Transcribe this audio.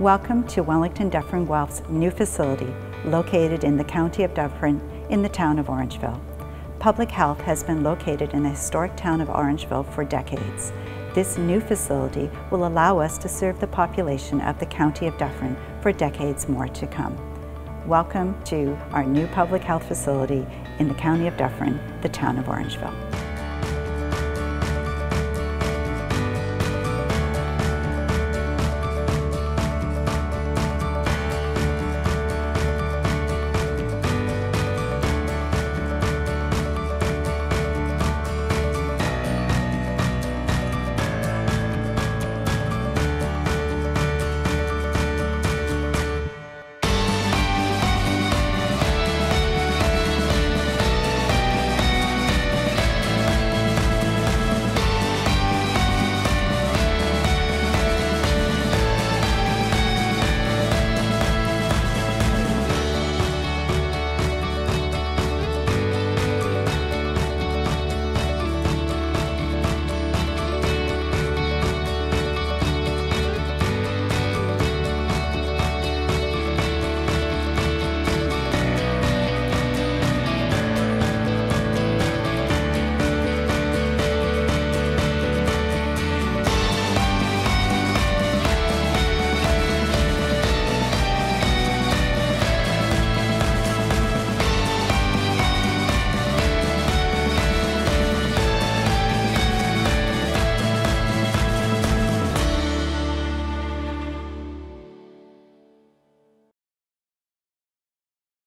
Welcome to Wellington-Dufferin-Guelph's new facility located in the County of Dufferin in the town of Orangeville. Public health has been located in the historic town of Orangeville for decades. This new facility will allow us to serve the population of the County of Dufferin for decades more to come. Welcome to our new public health facility in the County of Dufferin, the town of Orangeville.